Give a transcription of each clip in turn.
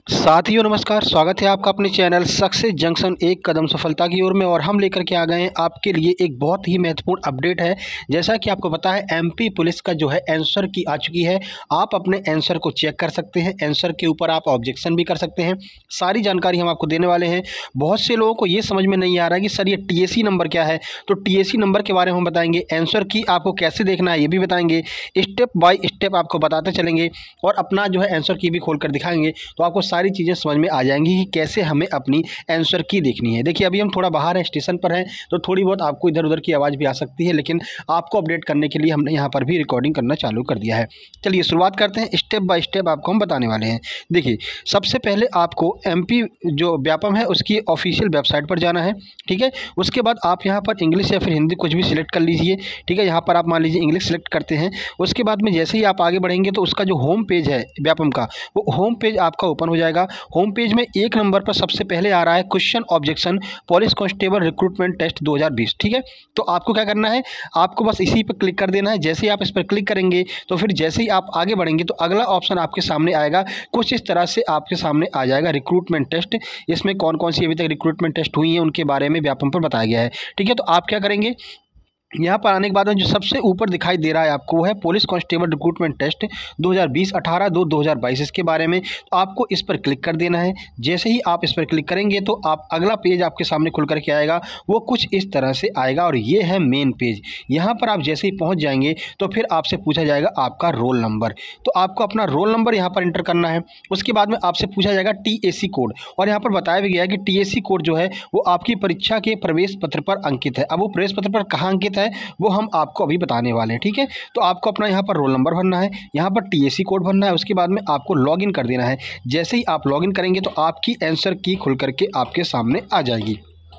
साथियों नमस्कार, स्वागत है आपका अपने चैनल सक्सेस जंक्शन एक कदम सफलता की ओर में। और हम लेकर के आ गए हैं आपके लिए एक बहुत ही महत्वपूर्ण अपडेट है। जैसा कि आपको पता है एमपी पुलिस का जो है आंसर की आ चुकी है। आप अपने आंसर को चेक कर सकते हैं, आंसर के ऊपर आप ऑब्जेक्शन भी कर सकते हैं। सारी जानकारी हम आपको देने वाले हैं। बहुत से लोगों को ये समझ में नहीं आ रहा है कि सर ये टीएसी नंबर क्या है, तो टीएसी नंबर के बारे में हम बताएंगे। आंसर की आपको कैसे देखना है ये भी बताएंगे, स्टेप बाय स्टेप आपको बताते चलेंगे और अपना जो है आंसर की भी खोल कर दिखाएंगे। तो आपको सारी चीज़ें समझ में आ जाएंगी कि कैसे हमें अपनी आंसर की देखनी है। देखिए अभी हम थोड़ा बाहर है, स्टेशन पर हैं, तो थोड़ी बहुत आपको इधर उधर की आवाज़ भी आ सकती है, लेकिन आपको अपडेट करने के लिए हमने यहाँ पर भी रिकॉर्डिंग करना चालू कर दिया है। चलिए शुरुआत करते हैं, स्टेप बाय स्टेप आपको हम बताने वाले हैं। देखिए सबसे पहले आपको एमपी जो व्यापम है उसकी ऑफिशियल वेबसाइट पर जाना है, ठीक है। उसके बाद आप यहाँ पर इंग्लिश या फिर हिंदी कुछ भी सिलेक्ट कर लीजिए, ठीक है। यहाँ पर आप मान लीजिए इंग्लिश सेलेक्ट करते हैं। उसके बाद में जैसे ही आप आगे बढ़ेंगे तो उसका जो होम पेज है व्यापम का, वो होम पेज आपका ओपन हो जाएगा। होम पेज में एक नंबर पर सबसे पहले आ रहा है question objection police constable recruitment test 2020, ठीक है। तो आपको क्या करना है, आपको बस इसी पर क्लिक कर देना है। जैसे ही आप इस पर क्लिक करेंगे तो फिर जैसे ही आप आगे बढ़ेंगे तो अगला ऑप्शन आपके सामने आएगा, कुछ इस तरह से आपके सामने आ जाएगा रिक्रूटमेंट टेस्ट। इसमें कौन कौन सी अभी तक रिक्रूटमेंट टेस्ट हुई हैं उनके बारे में व्यापम पर बताया गया है, ठीक है। तो आप क्या करेंगे, यहाँ पर आने के बाद में जो सबसे ऊपर दिखाई दे रहा है आपको वो है पुलिस कांस्टेबल रिक्रूटमेंट टेस्ट 2020 18/2/2022 इसके बारे में। तो आपको इस पर क्लिक कर देना है। जैसे ही आप इस पर क्लिक करेंगे तो आप अगला पेज आपके सामने खुल करके आएगा, वो कुछ इस तरह से आएगा और ये है मेन पेज। यहाँ पर आप जैसे ही पहुँच जाएंगे तो फिर आपसे पूछा जाएगा आपका रोल नंबर। तो आपको अपना रोल नंबर यहाँ पर इंटर करना है। उसके बाद में आपसे पूछा जाएगा टीएसी कोड, और यहाँ पर बताया भी गया है कि टीएसी कोड जो है वो आपकी परीक्षा के प्रवेश पत्र पर अंकित है। अब वो प्रवेश पत्र पर कहाँ अंकित है वो हम आपको अभी बताने वाले हैं, ठीक है। तो आपको अपना यहाँ पर रोल नंबर भरना है, यहाँ पर टीएसी कोड भरना है। उसके बाद में आपको लॉगिन कर देना है। जैसे ही आप लॉगिन करेंगे तो आपकी आंसर की खुल करके आपके सामने आ जाएगी।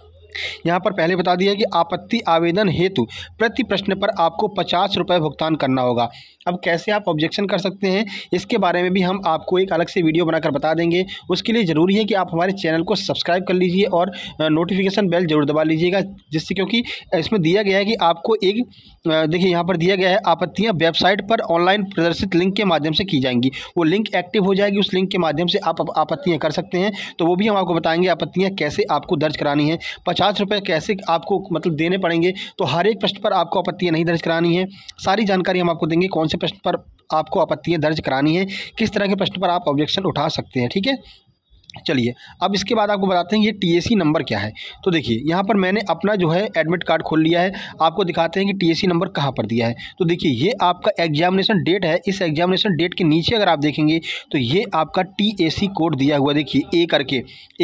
यहाँ पर पहले बता दिया कि आपत्ति आवेदन हेतु प्रति प्रश्न पर आपको 50 रुपये भुगतान करना होगा। अब कैसे आप ऑब्जेक्शन कर सकते हैं इसके बारे में भी हम आपको एक अलग से वीडियो बनाकर बता देंगे। उसके लिए ज़रूरी है कि आप हमारे चैनल को सब्सक्राइब कर लीजिए और नोटिफिकेशन बेल जरूर दबा लीजिएगा, जिससे क्योंकि इसमें दिया गया है कि आपको एक देखिए यहाँ पर दिया गया है आपत्तियाँ वेबसाइट पर ऑनलाइन प्रदर्शित लिंक के माध्यम से की जाएंगी। वो लिंक एक्टिव हो जाएगी, उस लिंक के माध्यम से आप आपत्तियाँ कर सकते हैं। तो वो भी हम आपको बताएंगे आपत्तियाँ कैसे आपको दर्ज करानी है, 50 रुपये कैसे आपको मतलब देने पड़ेंगे। तो हर एक प्रश्न पर आपको आपत्तियाँ नहीं दर्ज करानी है, सारी जानकारी हम आपको देंगे। कौन से प्रश्न पर आपको आपत्तियाँ दर्ज करानी है, किस तरह के प्रश्न पर आप ऑब्जेक्शन उठा सकते हैं, ठीक है। चलिए अब इसके बाद आपको बताते हैं ये टीएसी नंबर क्या है। तो देखिए यहाँ पर मैंने अपना जो है एडमिट कार्ड खोल लिया है, आपको दिखाते हैं कि टीएसी नंबर कहाँ पर दिया है। तो देखिए ये आपका एग्जामिनेशन डेट है, इस एग्जामिनेशन डेट के नीचे अगर आप देखेंगे तो ये आपका टीएसी कोड दिया हुआ, देखिए ए करके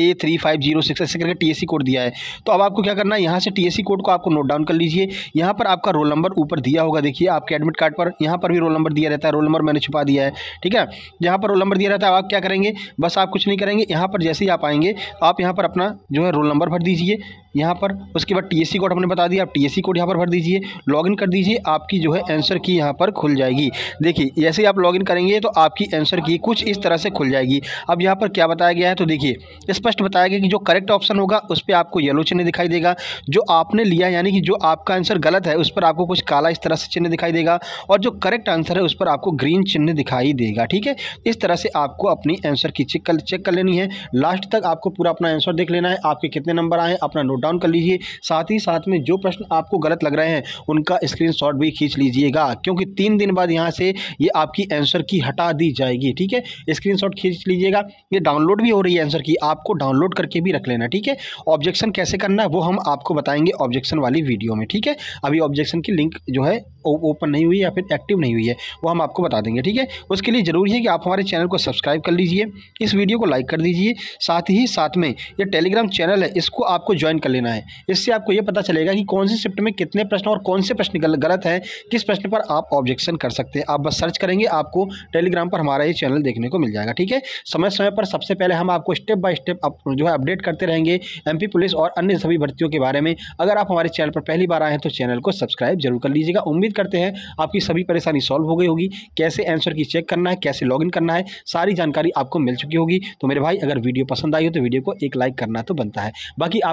A3506 ऐसे करके टीएसी कोड दिया है। तो अब आपको क्या करना है, यहाँ से टीएसी कोड को आपको नोट डाउन कर लीजिए। यहाँ पर आपका रोल नंबर ऊपर दिया होगा, देखिए आपके एडमिट कार्ड पर यहाँ पर भी रोल नंबर दिया रहता है। रोल नंबर मैंने छुपा दिया है, ठीक है। यहाँ पर रोल नंबर दिया रहता है। आप क्या करेंगे, बस आप कुछ नहीं करेंगे, यहाँ पर जैसे ही आप आएंगे आप यहाँ पर अपना जो है रोल नंबर भर दीजिए यहाँ पर। उसके बाद टीएसी कोड हमने बता दिया, आप टीएसी कोड यहाँ पर भर दीजिए, लॉगिन कर दीजिए। आपकी जो है आंसर की यहाँ पर खुल जाएगी। देखिए जैसे ही आप लॉगिन करेंगे तो आपकी आंसर की कुछ इस तरह से खुल जाएगी। अब यहाँ पर क्या बताया गया है, तो देखिए स्पष्ट बताया गया कि जो करेक्ट ऑप्शन होगा उस पर आपको येलो चिन्ह दिखाई देगा। जो आपने लिया यानी कि जो आपका आंसर गलत है उस पर आपको कुछ काला इस तरह से चिन्ह दिखाई देगा, और जो करेक्ट आंसर है उस पर आपको ग्रीन चिन्ह दिखाई देगा, ठीक है। इस तरह से आपको अपनी आंसर की चेक कर लेनी है। लास्ट तक आपको पूरा अपना आंसर देख लेना है, आपके कितने नंबर आए अपना नोट डाउन कर लीजिए। साथ ही साथ में जो प्रश्न आपको गलत लग रहे हैं उनका स्क्रीनशॉट भी खींच लीजिएगा, क्योंकि 3 दिन बाद यहाँ से ये आपकी आंसर की हटा दी जाएगी, ठीक है। स्क्रीनशॉट खींच लीजिएगा। ये डाउनलोड भी हो रही है आंसर की, आपको डाउनलोड करके भी रख लेना, ठीक है। ऑब्जेक्शन कैसे करना है वो हम आपको बताएंगे ऑब्जेक्शन वाली वीडियो में, ठीक है। अभी ऑब्जेक्शन की लिंक जो है ओपन नहीं हुई या फिर एक्टिव नहीं हुई है, वो हम आपको बता देंगे, ठीक है। उसके लिए ज़रूरी है कि आप हमारे चैनल को सब्सक्राइब कर लीजिए, इस वीडियो को लाइक कर दीजिए। साथ ही साथ में ये टेलीग्राम चैनल है, इसको आपको ज्वाइन कर लेना है। इससे आपको ये पता चलेगा कि कौन सी शिफ्ट में कितने प्रश्न और कौन से प्रश्न गलत हैं, किस प्रश्न पर आप ऑब्जेक्शन कर सकते हैं। आप बस सर्च करेंगे, आपको टेलीग्राम पर हमारा ये चैनल देखने को मिल जाएगा, ठीक है। समय समय पर सबसे पहले हम आपको स्टेप बाय स्टेप जो है अपडेट करते रहेंगे एमपी पुलिस और अन्य सभी भर्तियों के बारे में। अगर आप हमारे चैनल पर पहली बार आए हैं तो चैनल को सब्सक्राइब जरूर कर लीजिएगा। उम्मीद करते हैं आपकी सभी परेशानी सॉल्व हो गई होगी। कैसे आंसर की चेक करना है, कैसे लॉगिन करना है, सारी जानकारी आपको मिल चुकी होगी। तो मेरे भाई अगर वीडियो पसंद आई हो तो वीडियो को एक लाइक करना तो बनता है। बाकी आपको मैंने बता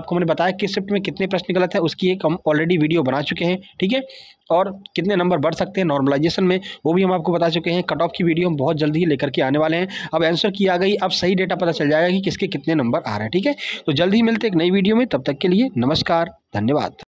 बताया किस शिफ्ट में कितने प्रश्न गलत है, उसकी एक हम ऑलरेडी वीडियो बना चुके हैं, ठीक है। और कितने नंबर बढ़ सकते हैं नॉर्मलाइजेशन में, वो भी हम आपको बता चुके हैं। कट ऑफ की वीडियो हम बहुत जल्दी ही लेकर के आने वाले हैं। अब आंसर की आ गई, अब सही डेटा पता चल जाएगा कि किसके कितने नंबर आ रहे हैं, ठीक है। तो जल्द ही मिलते एक नई वीडियो में, तब तक के लिए नमस्कार, धन्यवाद।